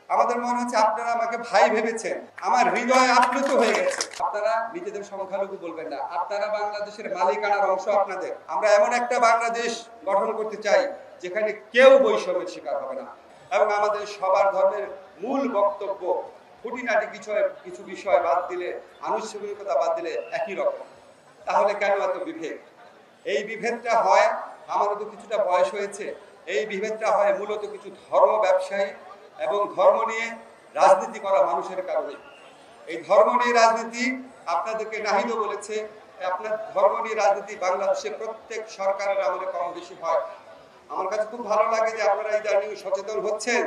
আমাদের মনে হচ্ছে আপনারা আমাকে ভাই ভেবেছেন, আমার হৃদয় আপ্লুত হয়ে গেছে। আপনারা নিজেদের সংখ্যালঘু বলবেন না, আপনারা বাংলাদেশের মালিকানার অংশ আপনাদের। আমরা এমন একটা বাংলাদেশ গঠন করতে চাই যেখানে কেউ বৈষম্যের শিকার হবে না, এবং আমাদের সবার ধর্মের মূল বক্তব্য খুঁটিনাটি কিছু বিষয় বাদ দিলে, আনুষ্ঠানিকতা বাদ দিলে একই রকম। তাহলে কেন এত বিভেদ? এই বিভেদটা হয়, আমারও তো কিছুটা বয়স হয়েছে, এই বিভেদটা হয় মূলত কিছু ধর্ম ব্যবসায়ী এবং ধর্ম নিয়ে রাজনীতি করা মানুষের কারণে। এই ধর্ম নিয়ে রাজনীতি আপনাদেরকে নাহিদও বলেছে, আপনার ধর্ম নিয়ে রাজনীতি বাংলাদেশে প্রত্যেক সরকারের আমলে কম বেশি হয়। আমার কাছে খুব ভালো লাগে যে আপনারা ইদানিং সচেতন হচ্ছেন।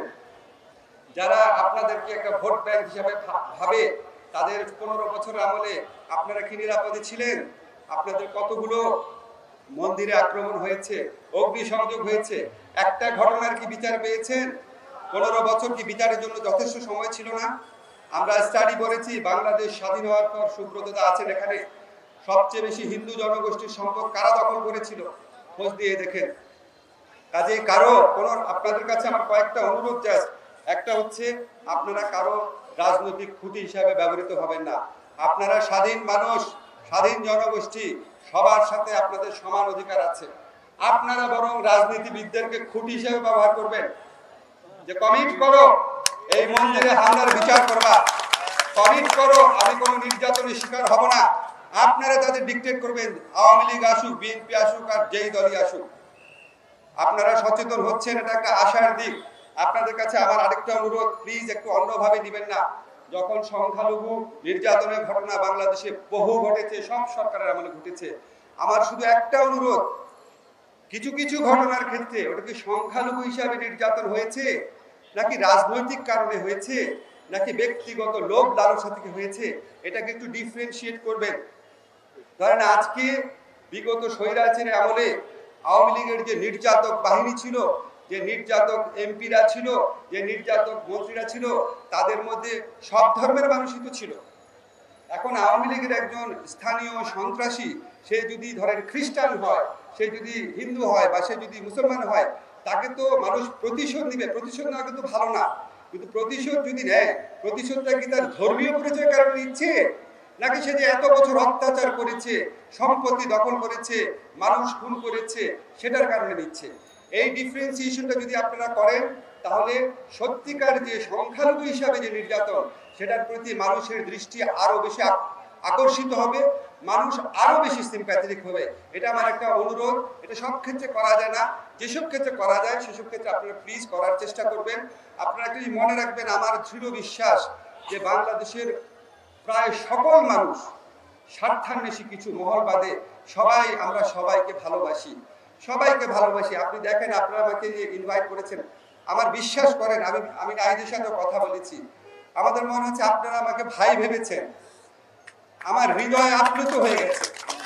যারা আপনাদেরকে একটা ভোট ব্যাংক হিসাবে ভাবে, তাদের 15 বছর আমলে আপনারা কি নিরাপদে ছিলেন? আপনাদের কতগুলো মন্দিরে আক্রমণ হয়েছে, অগ্নিসংযোগ হয়েছে, একটা ঘটনার কি বিচার পেয়েছেন? 15 বছর কি বিচারের জন্য যথেষ্ট সময় ছিল না? আমরা স্টাডি করেছি, বাংলাদেশ স্বাধীন হওয়ার পর, সুব্রতদা আছেন এখানে, সবচেয়ে বেশি হিন্দু জনগোষ্ঠীর সম্পদ কারা দখল করেছিল? খোঁজ দিয়ে দেখেন। কাজে কারো কোনো, আপনাদের কাছে আমার কয়েকটা অনুরোধ জাস্ট। একটা হচ্ছে, আপনারা কারো রাজনৈতিক খুঁটি হিসাবে ব্যবহৃত হবেন না। আপনারা স্বাধীন মানুষ, স্বাধীন জনগোষ্ঠী, সবার সাথে আপনাদের সমান অধিকার আছে। আপনারা বরং রাজনীতিবিদদেরকে খুঁটি হিসেবে ব্যবহার করবেন। যে কমিট করো এই মন্দিরে হামলার বিচার করবা, কমিট করো আমি কোনো নির্যাতনের শিকার হব না, আপনারা তাদের ডিকটেট করবেন। আওয়ামী লীগ আসুক, বিএনপি আসুক, আর যেই দলই আসুক, আপনারা সচেতন হচ্ছেন, এটা একটা আশার দিক। আপনাদের কাছে আমার আরেকটা অনুরোধ, প্লিজ একটু অন্যভাবে নেবেন না। যখন সংখ্যালঘু নির্যাতনের ঘটনা বাংলাদেশে বহু ঘটেছে, সব সরকারের আমলে ঘটেছে, আমার শুধু একটা অনুরোধ, কিছু কিছু ঘটনার ক্ষেত্রে ওটা কি সংখ্যালঘু হিসাবে নির্যাতন হয়েছে, নাকি রাজনৈতিক কারণে হয়েছে, নাকি ব্যক্তিগত লোভ লালসা থেকে হয়েছে, এটাকে একটু ডিফারেন্সিয়েট করবেন। ধরেন আজকে বিগত স্বৈরাচারের আমলে আওয়ামী লীগের যে নির্যাতক বাহিনী ছিল, যে নির্যাতক এমপিরা ছিল, যে নির্যাতক মন্ত্রীরা ছিল, তাদের মধ্যে সব ধর্মের মানুষই তো ছিল। এখন আওয়ামী লীগের একজন স্থানীয় সন্ত্রাসী, সে যদি ধরেন খ্রিস্টান হয়, সে যদি হিন্দু হয়, বা সে যদি মুসলমান হয়, তাকে তো মানুষ প্রতিশোধ নিবে। প্রতিশোধ নেওয়া কিন্তু ভালো না, কিন্তু প্রতিশোধ যদি নেয়, প্রতিশোধটা কি তার ধর্মীয় পরিচয়ের কারণে নিচ্ছে, নাকি সে যে এত বছর অত্যাচার করেছে, সম্পত্তি দখল করেছে, মানুষ খুন করেছে, সেটার কারণে নিচ্ছে? এই ডিফারেন্সিয়েশনটা যদি আপনারা করেন, তাহলে সত্যিকার যে সংখ্যালঘু হিসাবে যে নির্যাতন, সেটার প্রতি মানুষের দৃষ্টি আরো বেশি আকর্ষিত হবে, মানুষ আরো বেশি সিম্প্যাথেটিক হবে। এটা আমার একটা অনুরোধ। এটা সব ক্ষেত্রে করা যায় না, যেসব ক্ষেত্রে করা যায় সেসব ক্ষেত্রে আপনারা প্লিজ করার চেষ্টা করবেন। আপনারা একটু মনে রাখবেন, আমার দৃঢ় বিশ্বাস যে বাংলাদেশের প্রায় সকল মানুষ, স্বার্থান্বেষী কিছু মহল বাদে সবাই, আমরা সবাইকে ভালোবাসি, সবাইকে ভালোবাসি। আপনি দেখেন, আপনারা আমাকে যে ইনভাইট করেছেন, আমার বিশ্বাস করেন, আমি নাহিদের সাথে কথা বলেছি, আমাদের মনে হচ্ছে আপনারা আমাকে ভাই ভেবেছেন, আমার হৃদয় আপ্লুত হয়ে গেছে।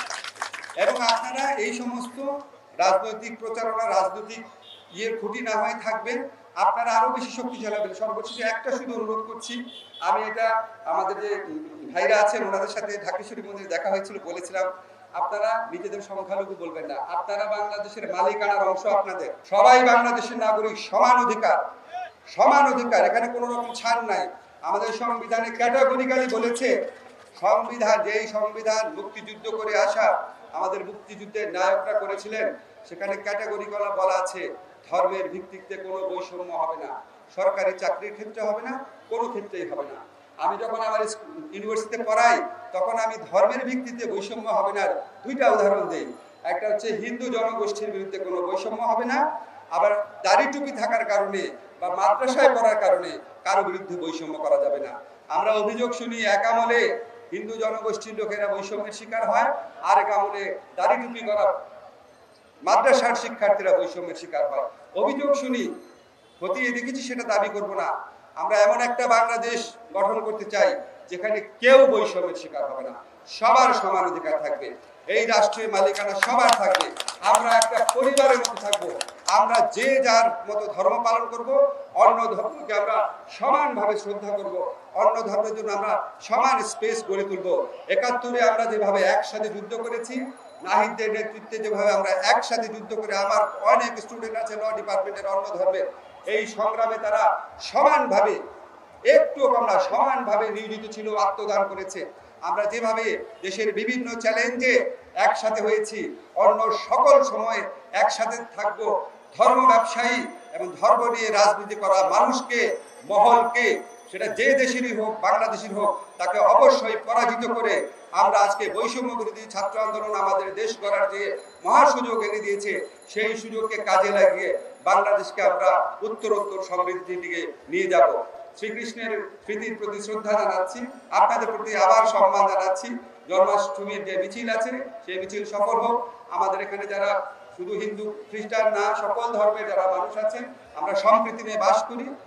এবং আপনারা এই সমস্ত রাজনৈতিক প্রচারণা, রাজনৈতিক ইয়ের খুঁটি না হয়ে থাকবেন, আপনারা আরো বেশি শক্তিশালী হবেন। সর্বশেষে একটা শুধু অনুরোধ করছি, আমি এটা আমাদের যে ভাইরা আছেন ওনাদের সাথে ঢাকেশ্বরী মন্দিরে দেখা হয়েছিল, বলেছিলাম আপনারা নিজেদের সংখ্যালঘু বলবেন না, আপনারা বাংলাদেশের মালিকানার অংশ আপনাদের। সবাই বাংলাদেশের নাগরিক, সমান অধিকার, সমান অধিকার, এখানে কোনো রকম ছাড় নাই। আমাদের সংবিধানে ক্যাটাগরিক্যালি বলেছে, সংবিধান, যেই সংবিধান মুক্তিযুদ্ধ করে আসা আমাদের মুক্তিযুদ্ধের নায়করা করেছিলেন, সেখানে ক্যাটাগরিক্যালি বলা আছে ধর্মের ভিত্তিতে কোনো বৈষম্য হবে না, সরকারি চাকরির ক্ষেত্রে হবে না, কোনো ক্ষেত্রেই হবে না। আমি যখন আমার ইউনিভার্সিটিতে পড়াই, তখন আমি ধর্মের ভিত্তিতে বৈষম্য হবে না দুইটা উদাহরণ দিই। একটা হচ্ছে হিন্দু জনগোষ্ঠীর বিরুদ্ধে কোনো বৈষম্য হবে না, আবার দাড়ি টুপি থাকার কারণে বা মাদ্রাসায় পড়ার কারণে কারো বিরুদ্ধে বৈষম্য করা যাবে না। আমরা অভিযোগ শুনি এক আমলে হিন্দু জনগোষ্ঠীর লোকেরা বৈষম্যের শিকার হয়, আর এক আমলে দাড়ি টুপি করা মাদ্রাসার শিক্ষার্থীরা বৈষম্যের শিকার হয়। অভিযোগ শুনি, খতিয়ে দেখেছি, সেটা দাবি করব না। আমরা এমন একটা বাংলাদেশ গঠন করতে চাই যেখানে কেউ বৈষম্যের শিকার হবে না, সবার সমান অধিকার থাকবে, এই রাষ্ট্রের মালিকানা সবার থাকবে, আমরা একটা পরিবারের মতো থাকবো, আমরা যে যার মতো ধর্ম পালন করব, অন্য ধর্মকে আমরা সমানভাবে শ্রদ্ধা করব, অন্য ধর্মের জন্য আমরা সমান স্পেস গড়ে তুলব। ৭১-এ আমরা যেভাবে একসাথে যুদ্ধ করেছি, নাহিদের নেতৃত্বে যেভাবে আমরা একসাথে যুদ্ধ করে, আমার অনেক স্টুডেন্ট আছে ল ডিপার্টমেন্টের, অন্য ধর্মের, এই সংগ্রামে তারা সমানভাবে একটু আমরা সমানভাবে নিয়োজিত ছিল, আত্মদান করেছে। আমরা যেভাবে দেশের বিভিন্ন চ্যালেঞ্জে একসাথে হয়েছি, অন্য সকল সময়ে একসাথে থাকব। ধর্ম ব্যবসায়ী এবং ধর্ম নিয়ে রাজনীতি করা মানুষকে, মহলকে, সেটা যে দেশেরই হোক, বাংলাদেশের হোক, তাকে অবশ্যই পরাজিত করে আমরা আজকে বৈষম্য বিরোধী ছাত্র আন্দোলন আমাদের দেশ গড়ার যে মহা সুযোগ এনে দিয়েছে, সেই সুযোগকে কাজে লাগিয়ে বাংলাদেশকে আমরা উত্তরোত্তর সমৃদ্ধির দিকে নিয়ে যাব। শ্রীকৃষ্ণের স্মৃতির প্রতি শ্রদ্ধা জানাচ্ছি, আপনাদের প্রতি আবার সম্মান জানাচ্ছি। জন্মাষ্টমীর যে মিছিল আছে, সেই মিছিল সফল হোক। আমাদের এখানে যারা শুধু হিন্দু খ্রিস্টান না, সকল ধর্মের যারা মানুষ আছেন, আমরা সম্প্রীতি নিয়ে বাস করি।